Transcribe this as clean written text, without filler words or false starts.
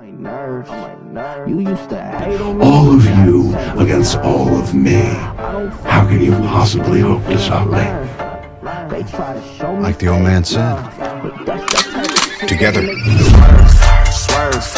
You used to hate on me. All of you against all of me. How can you possibly hope to stop me? Like the old man said, together. Swerve.